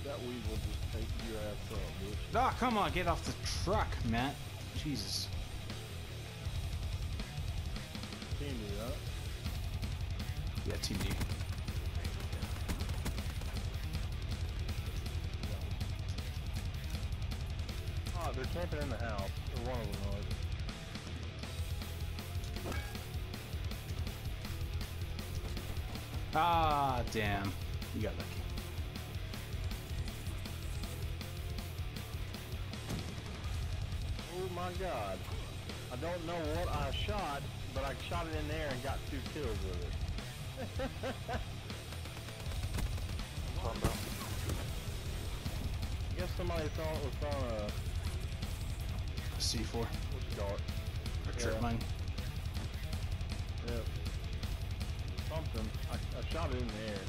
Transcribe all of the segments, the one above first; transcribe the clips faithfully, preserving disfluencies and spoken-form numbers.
That weasel just take your ass up, bitch. Ah, come on, get off the truck, Matt. Jesus. Team me, huh? Yeah, T D. Oh, they're camping in the house. Or one of them was. Ah, damn. You got lucky. Oh my god. I don't know what I shot, but I shot it in there and got two kills with it. I guess somebody thought it was on a C four. what you call it? Or trip Yeah. mine. Yeah. Something. I, I shot it in the air.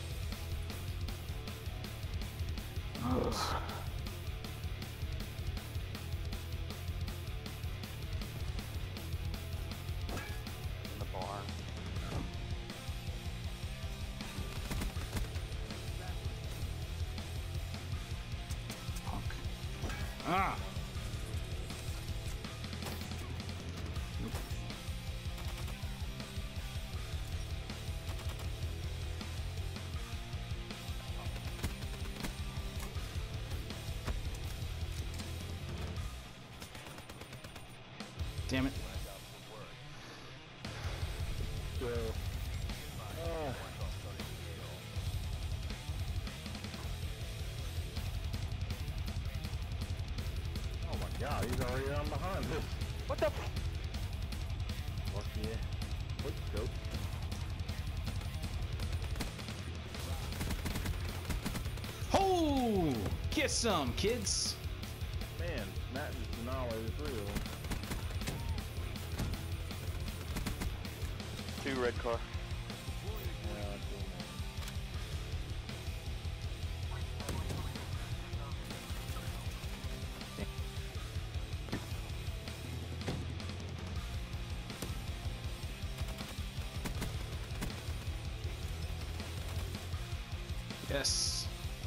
Oh. In the barn. Punk. Ah! Damn it. So, uh, oh my god, he's already on behind us. What the f- Fuck yeah. Quick scope. Oh! Get some, kids! Man, Matt just annihilated three of them. Two red car. Yeah, I feel that. Yes.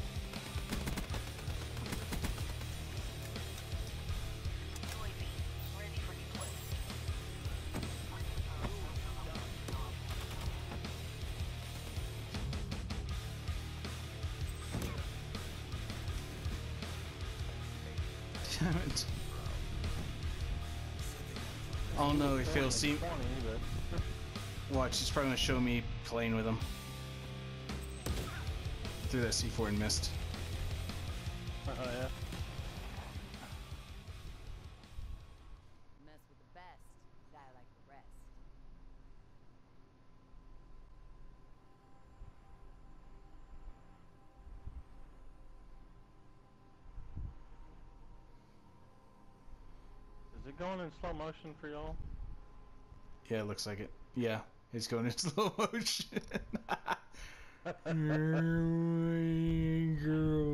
Damn it. Oh no, if he'll see. twenty, but Watch, he's probably gonna show me playing with him. Threw that C four and missed. oh yeah. Mess with the best, die like the rest. Is it going in slow motion for y'all? Yeah, it looks like it. Yeah, he's going in slow motion. Girl.